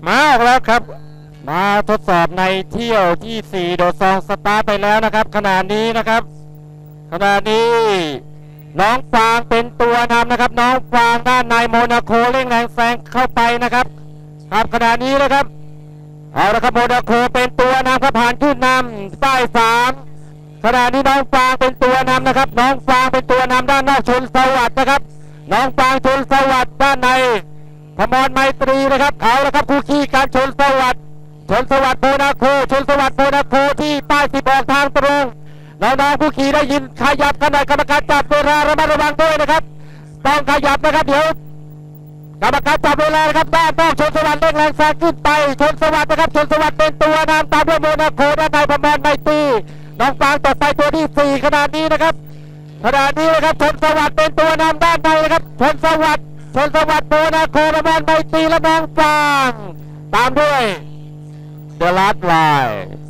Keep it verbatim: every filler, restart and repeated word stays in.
มาออกแล้วครับมาทดสอบในเที่ยวที่สี่โดดซองสตาร์ทไปแล้วนะครับขณะนี้นะครับขณะนี้น้องฟางเป็นตัวนำนะครับน้องฟางด้านในโมนาโคเร่งแรงแซงเข้าไปนะครับครับขณะนี้นะครับเอาละครับโมนาโคเป็นตัวนำครับผ่านขึ้นนำป้ายสามขณะนี้น้องฟางเป็นตัวนำนะครับน้องฟางเป็นตัวนำด้านนอกชนสวัสดิ์นะครับน้องฟางชนสวัสดิ์ด้านในพมรไมตรีนะครับเอาละครับคู่ขี้การชนสวัสดิ์ชนสวัสดิ์โมนาโคชนสวัสดิ์โมนาโคที่ป้ายสิบออกทางตรงน้องๆผู้ขี่ได้ยินขยับกันหน่อยกรรมการจับเวลาระมัดระวังด้วยนะครับต้องขยับนะครับเดี๋ยวกรรมการจับเวลานะครับด้านนอกชนสวัสดิ์เร่งแรงแซงขึ้นไปชนสวัสดิ์นะครับชนสวัสดิ์เป็นตัวนำตามด้วยโมนาโคด้านในพมรไมตรีน้องฟางต่อไปตัวที่สี่ขนาดนี้นะครับขนาดนี้นะครับชนสวัสดิ์เป็นตัวนำด้านในนะครับชนสวัสดิ์ชนสวัสดิ์โมนาโคพมรไมตรีและน้องฟางตามด้วยเดอะลาสไลน์